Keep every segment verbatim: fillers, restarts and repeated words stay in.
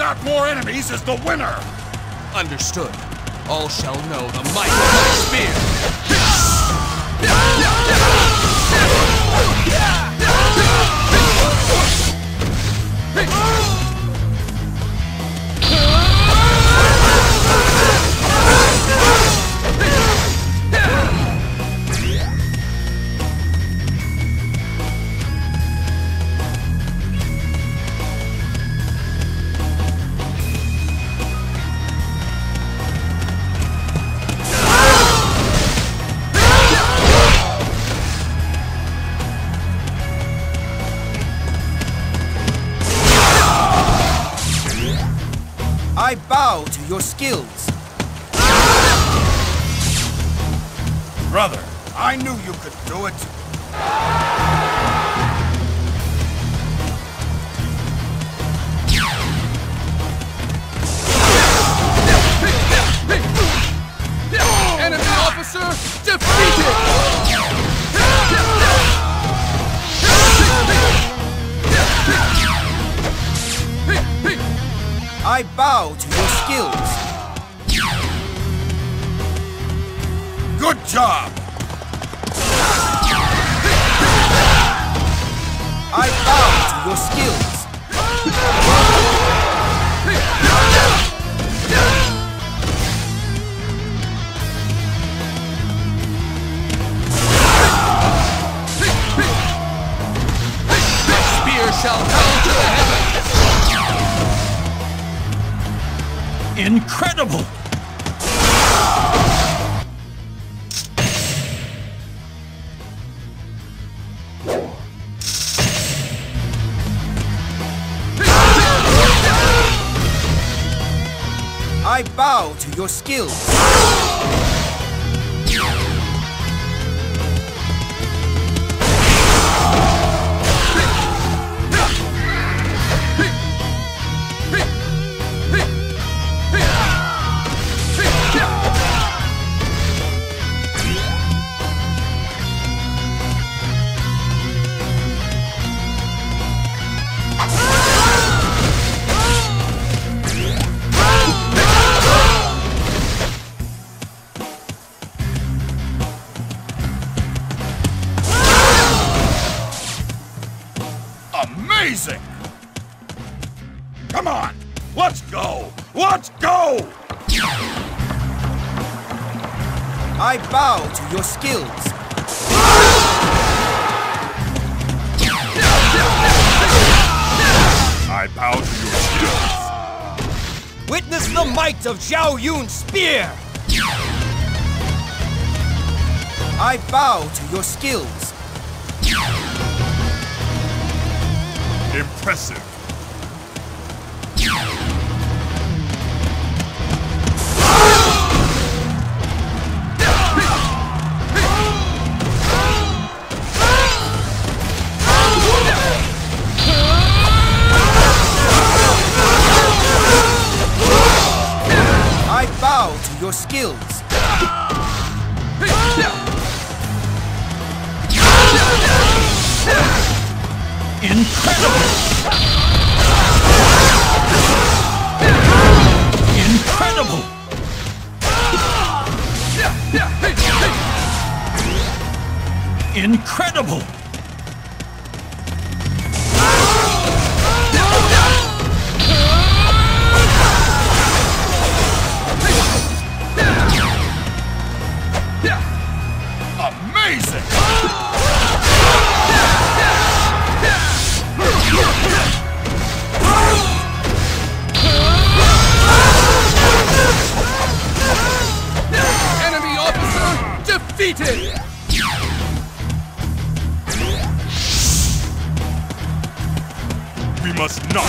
out more enemies is the winner! Understood. All shall know the might of my spear! I bow to your skills. Brother, I knew you could do it. Enemy officer defeated! I bow to your skills. Good job! I bow to your skills. Spear shall hurl to the heavens! Incredible! I bow to your skills. Amazing! Come on, let's go! Let's go! I bow to your skills. I bow to your skills. Witness the might of Zhao Yun's spear. I bow to your skills. Impressive. I bow to your skills. Incredible! Incredible! Incredible! Amazing! Enemy officer defeated! We must not.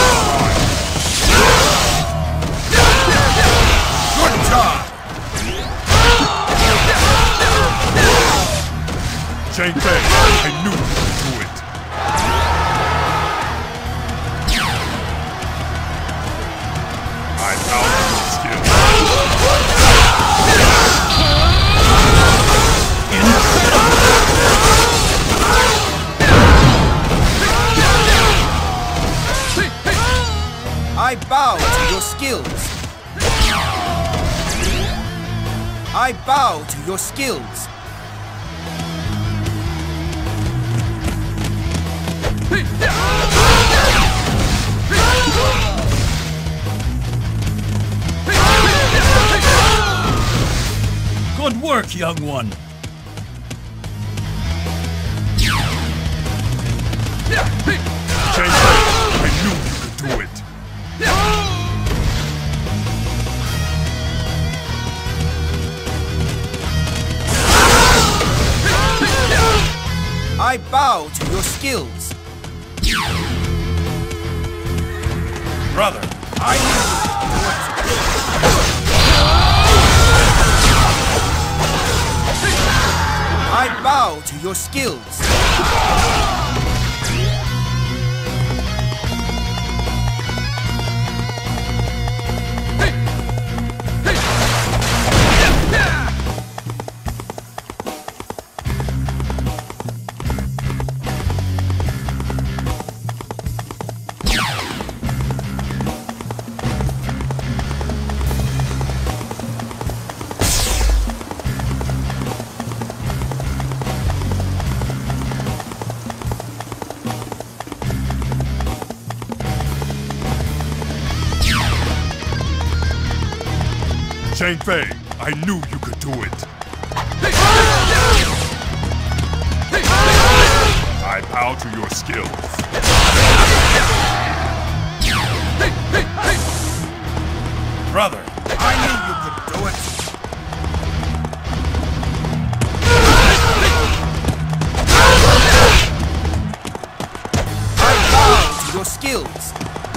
Good job! Chang Fei, I knew you could do it. I bow to your skill. I bow I bow to your skills. Good work, young one. Chang Fei, I knew you could do it. I bow to your skills. Brother, I knew you could do it. I bow to your skills. Chang Fei, I knew you could do it. I bow to your skills. Brother, I knew you could do it. I bow to your skills.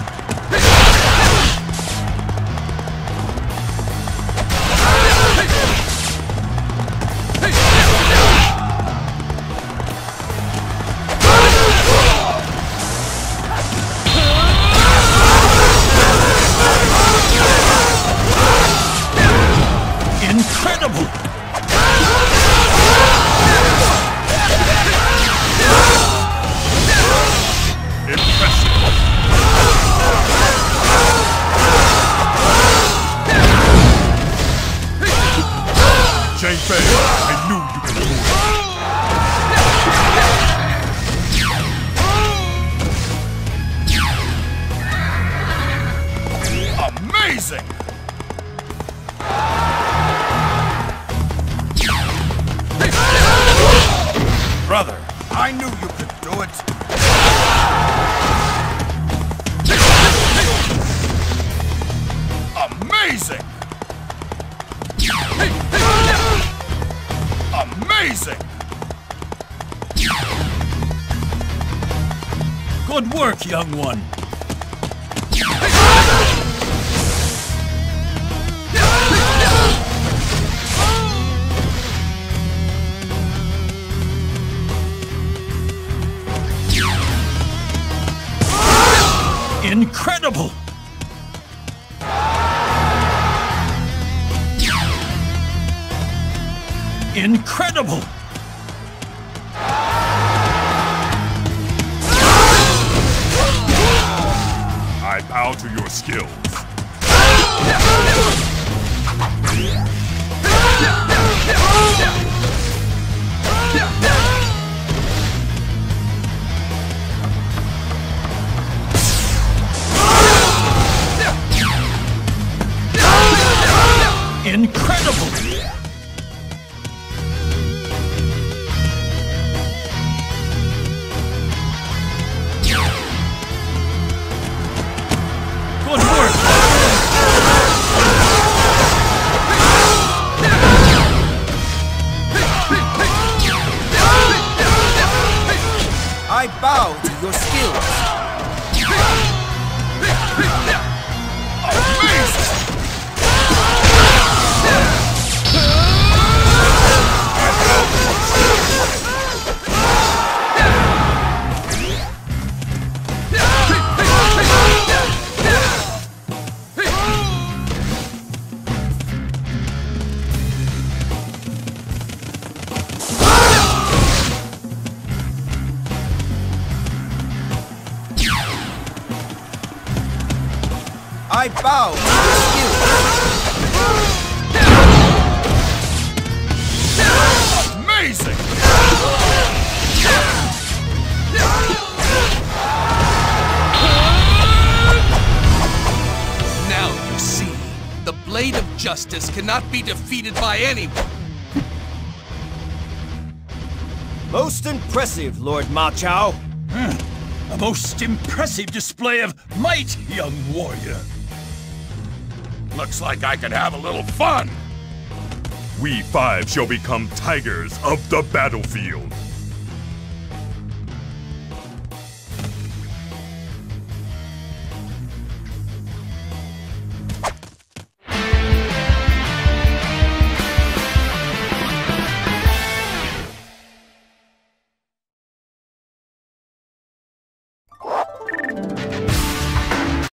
Incredible! Impressive. Chang Fei, I knew you could do Amazing! Brother, I knew you could do it. Amazing! Amazing! Good work, young one. Incredible! Incredible! I bow to your skills. Incredible! Good work! I bow to your skills. Amazing! I bow to your skills. justice cannot be defeated by anyone. Most impressive, Lord Ma Chao. A most impressive display of might, young warrior. Looks like I could have a little fun. We five shall become tigers of the battlefield.